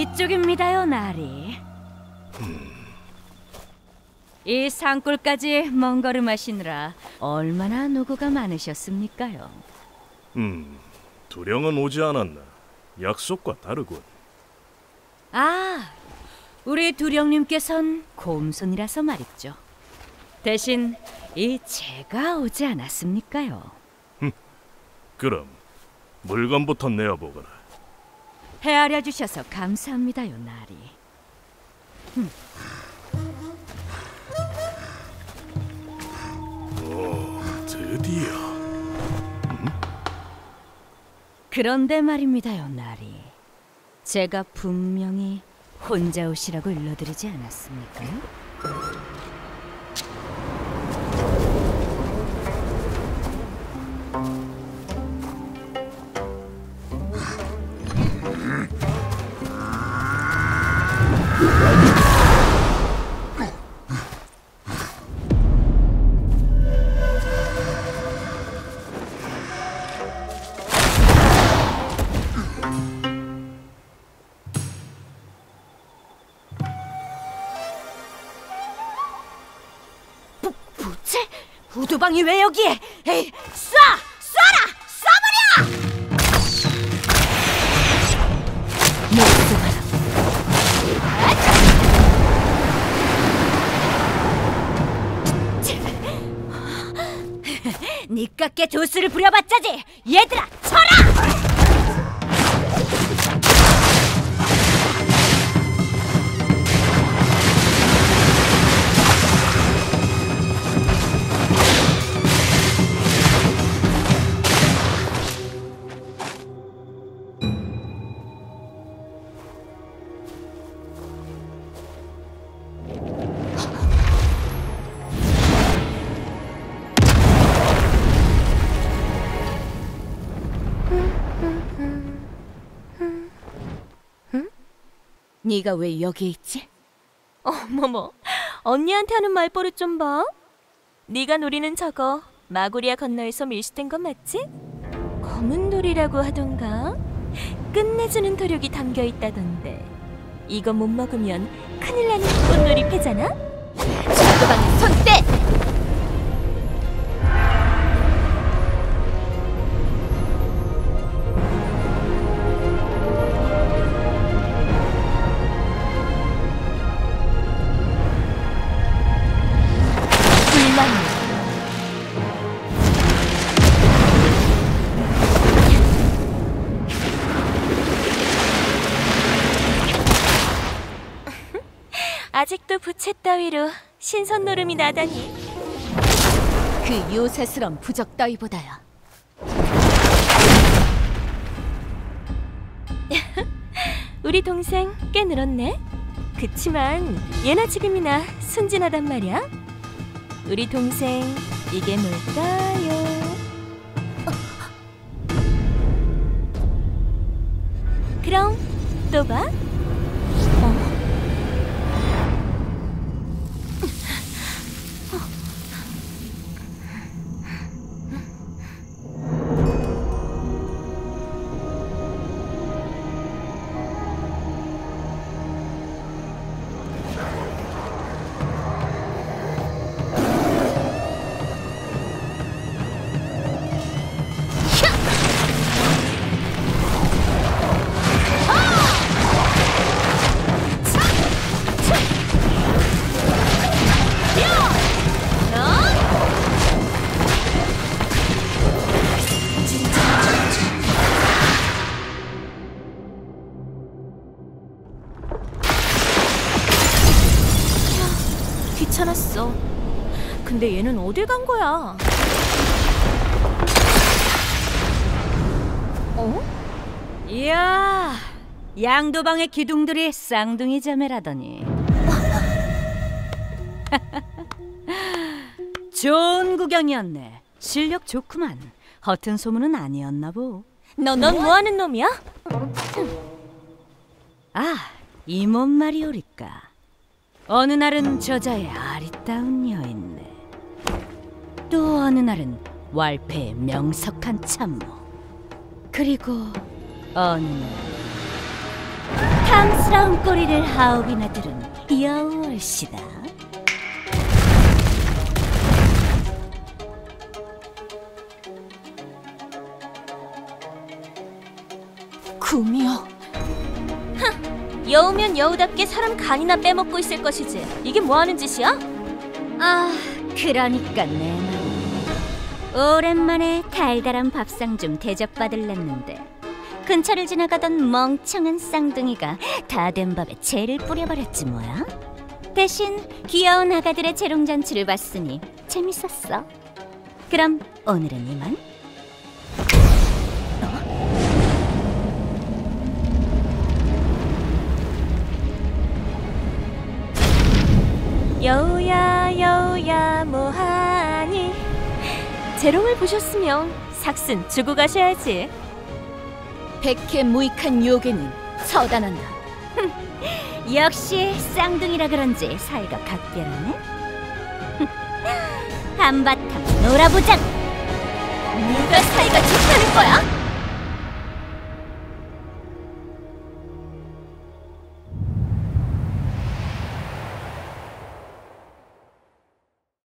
이쪽입니다요, 나리. 이 산골까지 먼 걸음 하시느라 얼마나 노고가 많으셨습니까요? 두령은 오지 않았나? 약속과 다르군. 아, 우리 두령님께선 곰손이라서 말이죠. 대신 이 제가 오지 않았습니까요? 그럼 물건부터 내어보거라. 헤아려 주셔서 감사합니다요, 나리. 오, 드디어. 그런데 말입니다요, 나리. 제가 분명히 혼자 오시라고 일러드리지 않았습니까? 부채? 우두방이 왜 여기에? 에이, 쏴라! 쏴버려! 니깎게 도수를 부려봤자지! 얘들아, 쳐라! 네가 왜 여기에 있지? 어머머, 언니한테 하는 말버릇 좀 봐. 네가 노리는 저거 마구리아 건너에서 밀수된 건 맞지? 검은 돌이라고 하던가? 끝내주는 도력이 담겨있다던데. 이거 못 먹으면 큰일 나는 꽃놀이 패잖아? 좌도방에 손 떼! 아직도 부채 따위로 신선 노름이 나다니. 그 요새스런 부적 따위보다야. 우리 동생 꽤 늘었네. 그치만 예나 지금이나 순진하단 말이야. 우리 동생 이게 뭘까요? 그럼 또 봐. 귀찮았어. 근데 얘는 어딜 간 거야? 이야, 양도방의 기둥들이 쌍둥이 자매라더니. 좋은 구경이었네. 실력 좋구만. 허튼 소문은 아니었나 보. 넌 뭐하는 놈이야? 아, 이 몸 말이오리까. 어느 날은 저자의 아리따운 여인네. 또 어느 날은 왈패의 명석한 참모. 그리고 어느 날 탐스러운 꼬리를 하옵이나 들은 여우얼씨다. 구미호. 여우면 여우답게 사람 간이나 빼먹고 있을 것이지. 이게 뭐하는 짓이야? 아, 그러니까 내 말. 오랜만에 달달한 밥상 좀 대접받을랬는데 근처를 지나가던 멍청한 쌍둥이가 다 된 밥에 재를 뿌려버렸지 뭐야. 대신 귀여운 아가들의 재롱잔치를 봤으니 재밌었어. 그럼 오늘은 이만. 여우야 여우야 뭐하니. 재롱을 보셨으면 삭슨 주고 가셔야지. 백해무익한 요괴는 처단한다. 역시 쌍둥이라 그런지 사이가 각별하네. 한바탕 놀아보자. 누가 사이가 좋다는 거야?